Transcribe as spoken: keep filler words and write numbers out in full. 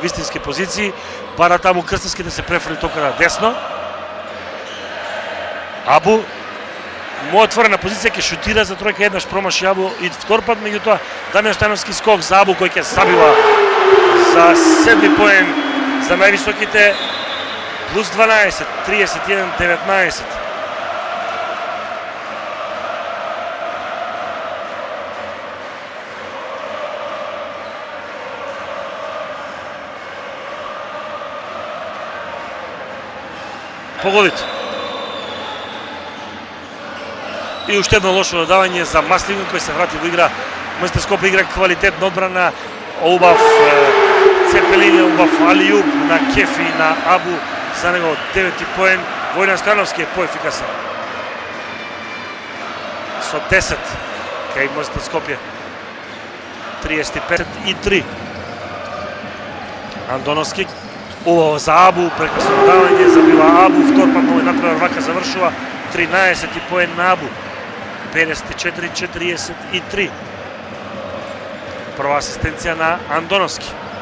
вистински позиции, бара таму Крстевски да се префрли тока на десно. Абу му отворена позиција, ќе шутира за тројка, еднаш промаши Абу и втор пат, меѓутоа Дамјан Стојановски скок за Абу кој ќе забива за седми поен за највисоките, плюс дванаесет, тридесет и еден деветнаесет. Погодите. И уште едно лошо додавање за Маслинин кој се врати во игра. МСТ Скопје игра квалитетна одбрана, убав Цепелин, убав Алијуб на Кефи на Абу за него девети поен. Војнан Стојановски е поефикасен со десет кај МСТ Скопје. тридесет и пет и три. Андоновски убаво за Абу, прекрасно додавање, забива Абу, втор пат новој натпревар, вака завршува тринаесети поен на Абу. педесет и четири четириесет и три. Прва асистенција на Андоновски.